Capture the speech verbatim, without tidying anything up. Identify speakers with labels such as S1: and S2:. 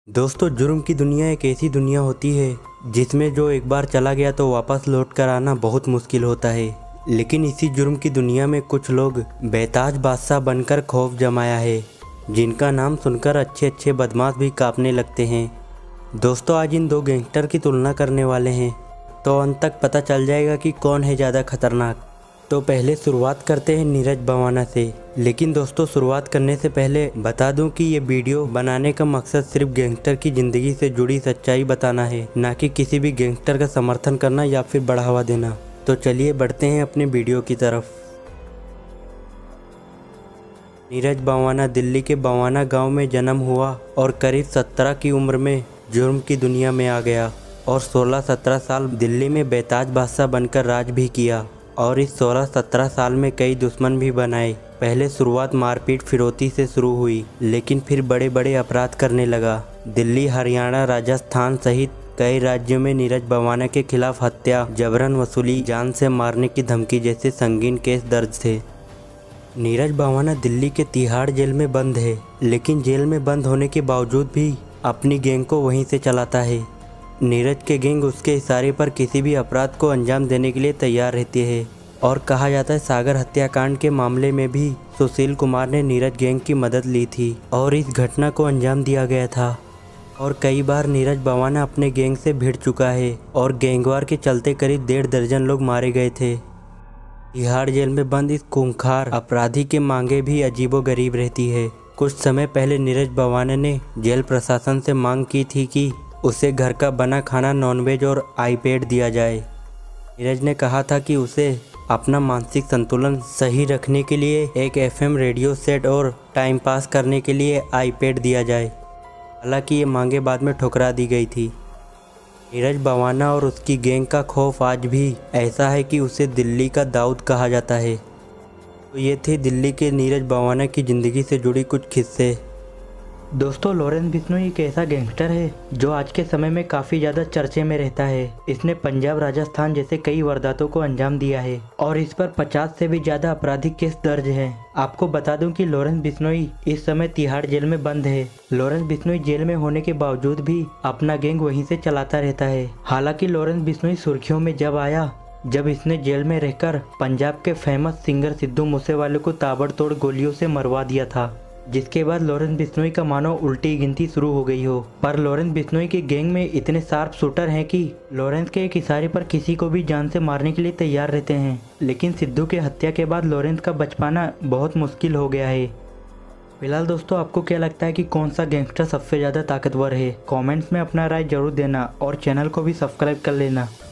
S1: दोस्तों, जुर्म की दुनिया एक ऐसी दुनिया होती है जिसमें जो एक बार चला गया तो वापस लौट कर आना बहुत मुश्किल होता है। लेकिन इसी जुर्म की दुनिया में कुछ लोग बेताज बादशाह बनकर खौफ जमाया है, जिनका नाम सुनकर अच्छे अच्छे बदमाश भी कांपने लगते हैं। दोस्तों, आज इन दो गैंगस्टर की तुलना करने वाले हैं, तो अंत तक पता चल जाएगा कि कौन है ज़्यादा खतरनाक। तो पहले शुरुआत करते हैं नीरज भवाना से। लेकिन दोस्तों, शुरुआत करने से पहले बता दूं कि ये वीडियो बनाने का मकसद सिर्फ गैंगस्टर की ज़िंदगी से जुड़ी सच्चाई बताना है, ना कि किसी भी गैंगस्टर का समर्थन करना या फिर बढ़ावा देना। तो चलिए बढ़ते हैं अपने वीडियो की तरफ। नीरज भवाना दिल्ली के भवाना गांव में जन्म हुआ और करीब सत्रह की उम्र में जुर्म की दुनिया में आ गया और सोलह सत्रह साल दिल्ली में बेताज बादशाह बनकर राज भी किया। और इस सोलह सत्रह साल में कई दुश्मन भी बनाए। पहले शुरुआत मारपीट फिरौती से शुरू हुई, लेकिन फिर बड़े बड़े अपराध करने लगा। दिल्ली, हरियाणा, राजस्थान सहित कई राज्यों में नीरज भवाना के खिलाफ हत्या, जबरन वसूली, जान से मारने की धमकी जैसे संगीन केस दर्ज थे। नीरज भवाना दिल्ली के तिहाड़ जेल में बंद है, लेकिन जेल में बंद होने के बावजूद भी अपनी गैंग को वहीं से चलाता है। नीरज के गैंग उसके इशारे पर किसी भी अपराध को अंजाम देने के लिए तैयार रहती है और कहा जाता है सागर हत्याकांड के मामले में भी सुशील कुमार ने नीरज गैंग की मदद ली थी और इस घटना को अंजाम दिया गया था। और कई बार नीरज भवाना अपने गैंग से भिड़ चुका है और गैंगवार के चलते करीब डेढ़ दर्जन लोग मारे गए थे। तिहाड़ जेल में बंद इस खूंखार अपराधी के मांगे भी अजीबोगरीब रहती है। कुछ समय पहले नीरज भवाना ने जेल प्रशासन से मांग की थी कि उसे घर का बना खाना, नॉनवेज और आईपैड दिया जाए। नीरज ने कहा था कि उसे अपना मानसिक संतुलन सही रखने के लिए एक एफएम रेडियो सेट और टाइम पास करने के लिए आईपैड दिया जाए। हालांकि ये मांगे बाद में ठुकरा दी गई थी। नीरज भवाना और उसकी गैंग का खौफ आज भी ऐसा है कि उसे दिल्ली का दाऊद कहा जाता है। तो ये थे दिल्ली के नीरज भवाना की ज़िंदगी से जुड़ी कुछ किस्से।
S2: दोस्तों, लॉरेंस बिश्नोई एक ऐसा गैंगस्टर है जो आज के समय में काफ़ी ज़्यादा चर्चे में रहता है। इसने पंजाब, राजस्थान जैसे कई वारदातों को अंजाम दिया है और इस पर पचास से भी ज़्यादा आपराधिक केस दर्ज हैं। आपको बता दूं कि लॉरेंस बिश्नोई इस समय तिहाड़ जेल में बंद है। लॉरेंस बिश्नोई जेल में होने के बावजूद भी अपना गैंग वहीं से चलाता रहता है। हालांकि लॉरेंस बिश्नोई सुर्खियों में जब आया जब इसने जेल में रहकर पंजाब के फेमस सिंगर सिद्धू मूसेवाले को ताबड़तोड़ गोलियों से मरवा दिया था, जिसके बाद लॉरेंस बिश्नोई का मानो उल्टी गिनती शुरू हो गई हो। पर लॉरेंस बिश्नोई की गैंग में इतने शार्प शूटर हैं कि लॉरेंस के एक इशारे पर किसी को भी जान से मारने के लिए तैयार रहते हैं। लेकिन सिद्धू के हत्या के बाद लॉरेंस का बच पाना बहुत मुश्किल हो गया है। फिलहाल दोस्तों, आपको क्या लगता है कि कौन सा गैंगस्टर सबसे ज़्यादा ताकतवर है? कॉमेंट्स में अपना राय जरूर देना और चैनल को भी सब्सक्राइब कर लेना।